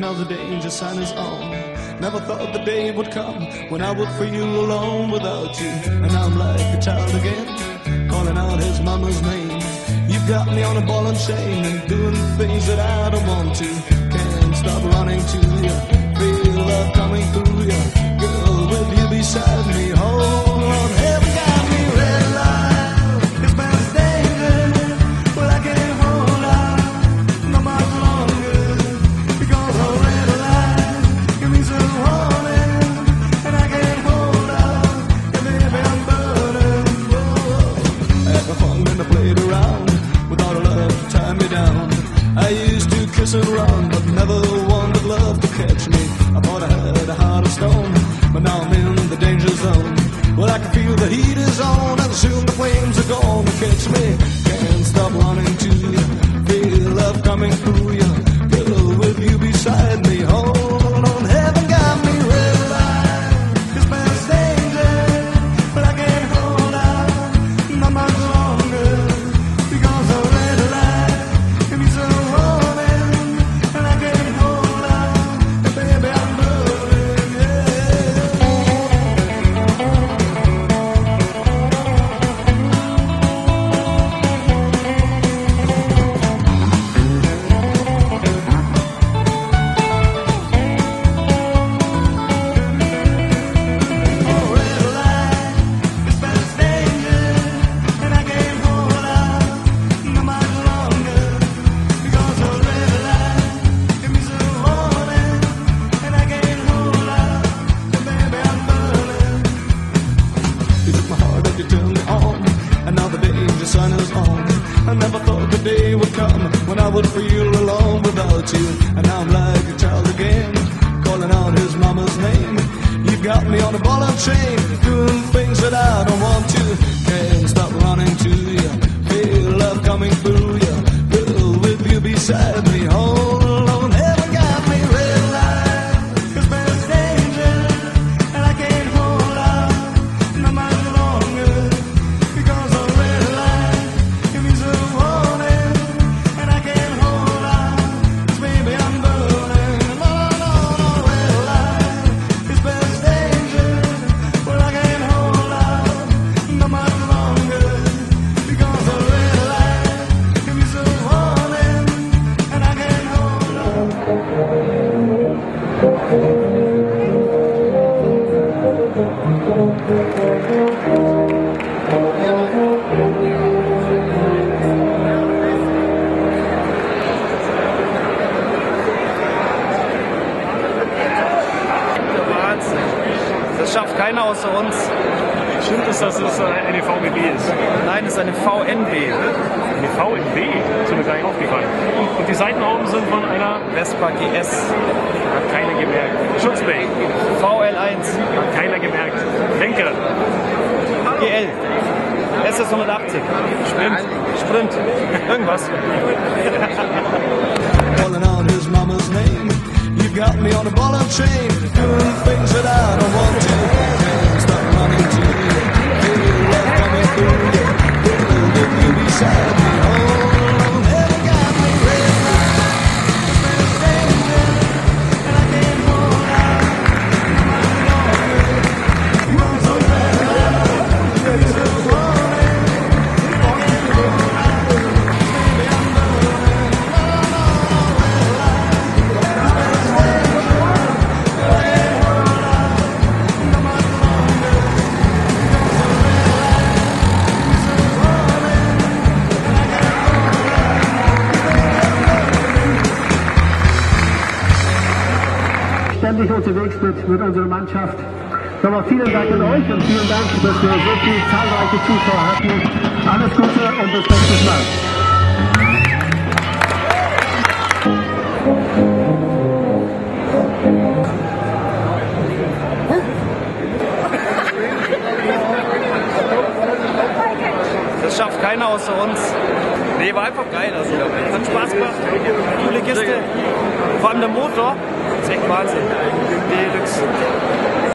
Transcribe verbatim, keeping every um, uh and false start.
now the danger sign is on. Never thought the day would come when I would feel alone without you. And I'm like a child again, calling out his mama's name. You've got me on a ball and chain and doing things that I don't want to. Can't stop running to you, feel love coming through you. Girl, with you beside me, hold on, heaven got me red light. It's past danger, well I can't hold out no much longer. Because a red light, it means a warning, and I can't hold out, and baby I'm burning. Whoa. I had my fun and I played around with all the love to tie me down. I used to kiss and run, but never wanted love to catch me. I thought I had a heart of stone, but now I'm in the danger zone. Well, I can feel the heat is on, and soon the flames are gonna catch me. Can't stop running to you, feel love coming through you. Girl, with you beside me, hold on, heaven got me red light. It's past danger, but I can't hold out not much longer. Because a red light, it means a warning, and I can't hold out, and baby I'm burning, yeah. Oh, red light, it's past danger, and I can't hold out not much longer. Because a red light, it means a warning, and I can't hold out, and baby I'm burning. You took my heart and you turned me on, and now the danger sign is on. I never thought the day would come when I would feel alone without you. And now I'm like a child again, calling out his mama's name. You've got me on a ball and chain, doing things that I don't want to. Can't stop running to you, feel love coming through you. Girl, with you beside me, hold on, heaven got me red light. It's past danger, and I can't hold out not much longer. Because a red light, it means a warning, and I can't hold out, 'cause baby I'm burning. No, no, no, red light, it's past danger, well I can't hold out not much longer. Because a red light, it means a warning, and I can't hold out. Wahnsinn. Das schafft keiner außer uns. Stimmt es, dass es eine V B B ist? Nein, es ist eine V N B. Eine V N B? Das ist mir gar nicht aufgefallen. Und die Seitenhauben sind von einer, Vespa G S. hat keiner gemerkt. Schutzblech, V L eins. hat keiner gemerkt. Lenker, G L. S S hundertachtzig. Sprint, Sprint. Irgendwas. Calling out his mama's name. You've got me on a ball and chain, doing things that I don't want to. Can't stop running to you, feel love coming through you. Girl, with you beside me, hold on, heaven got me red light. It's past danger, and I can't hold out no much longer. Because a red light, it means a warning, and I can't hold out, baby I'm burning. No, no, no, red light, it's past danger, and I can't hold out no much longer. Because a red light, it means a warning, and I can't hold out, baby I'm burning. Ständig unterwegs mit, mit unserer Mannschaft. Nochmal vielen Dank an euch und vielen Dank, dass wir so viele zahlreiche Zuschauer hatten. Alles Gute und bis nächstes Mal. Das schafft keiner außer uns. Nee, war einfach geil. Also, hat Spaß gemacht. Coole Kiste. Vor allem der Motor. Das ist echt Wahnsinn. Deluxe.